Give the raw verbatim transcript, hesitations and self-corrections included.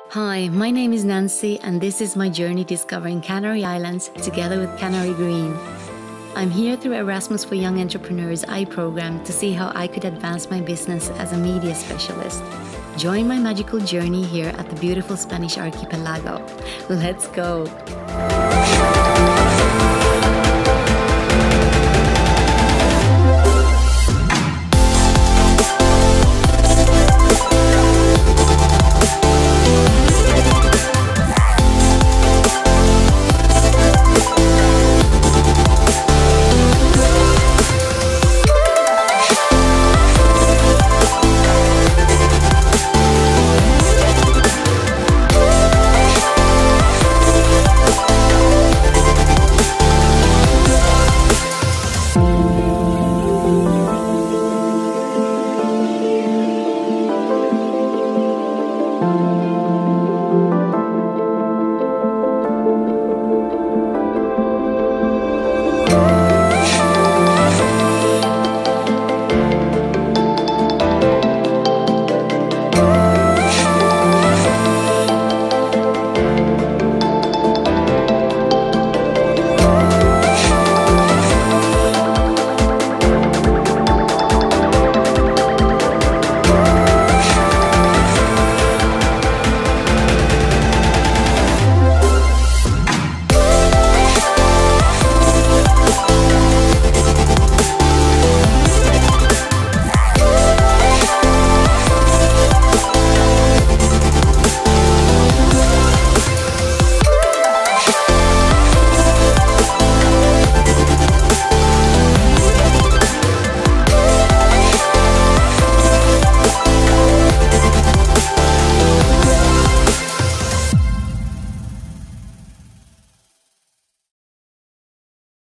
Hi, my name is Nansy, and this is my journey discovering Canary Islands together with Canary Green. I'm here through Erasmus for Young Entrepreneurs I program to see how I could advance my business as a media specialist. Join my magical journey here at the beautiful Spanish archipelago. Let's go!